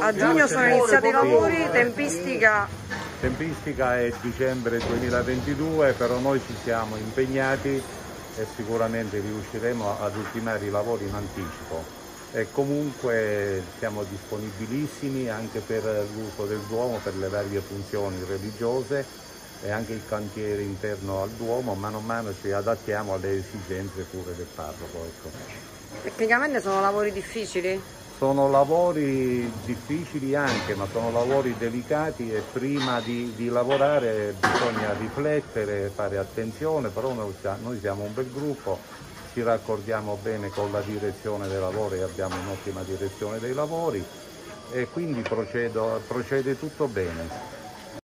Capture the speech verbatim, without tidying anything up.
A giugno sono iniziati i lavori, tempistica? Tempistica è dicembre duemilaventidue, però noi ci siamo impegnati e sicuramente riusciremo ad ultimare i lavori in anticipo. E comunque siamo disponibilissimi anche per l'uso del Duomo, per le varie funzioni religiose e anche il cantiere interno al Duomo. Mano a mano ci adattiamo alle esigenze pure del parroco. Ecco. Tecnicamente sono lavori difficili? Sono lavori difficili anche, ma sono lavori delicati e prima di, di lavorare bisogna riflettere, fare attenzione, però noi, noi siamo un bel gruppo, ci raccordiamo bene con la direzione dei lavori e abbiamo un'ottima direzione dei lavori e quindi procedo, procede tutto bene.